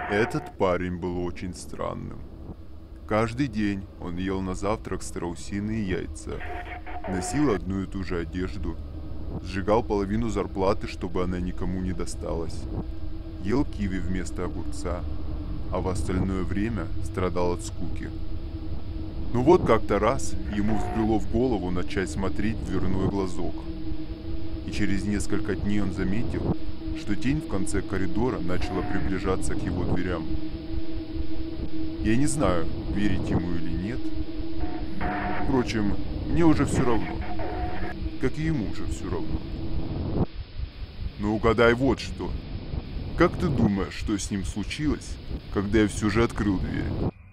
Этот парень был очень странным. Каждый день он ел на завтрак страусиные яйца, носил одну и ту же одежду, сжигал половину зарплаты, чтобы она никому не досталась, ел киви вместо огурца, а в остальное время страдал от скуки. Но вот как-то раз ему взбрело в голову начать смотреть в дверной глазок. И через несколько дней он заметил, что тень в конце коридора начала приближаться к его дверям. Я не знаю, верить ему или нет. Впрочем, мне уже все равно. Как и ему уже все равно. Но угадай вот что. Как ты думаешь, что с ним случилось, когда я все же открыл дверь?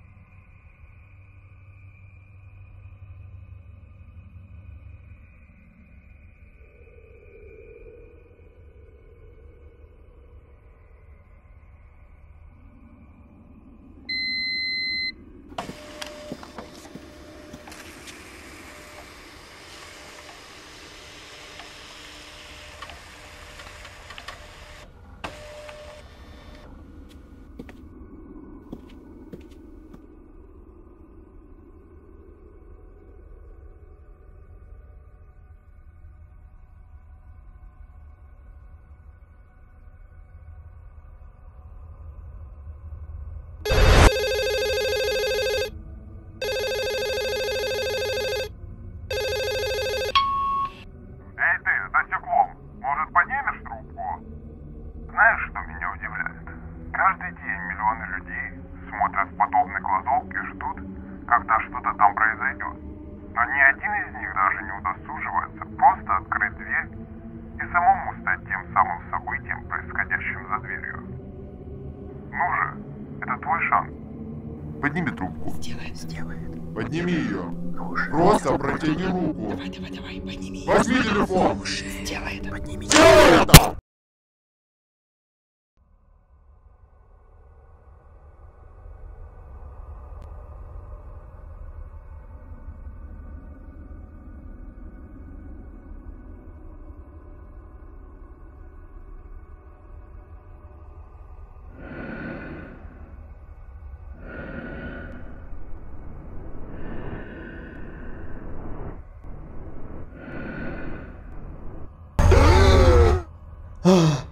Знаешь, что меня удивляет? Каждый день миллионы людей смотрят в подобный глазок и ждут, когда что-то там произойдет. Но ни один из них даже не удосуживается просто открыть дверь и самому стать тем самым событием, происходящим за дверью. Ну же, это твой шанс. Подними трубку. Сделает. Подними ее. Ну уже. Просто протяни руку. Давай, подними. Возьми телефон. Сделай это. Подними. Делай это! Ah.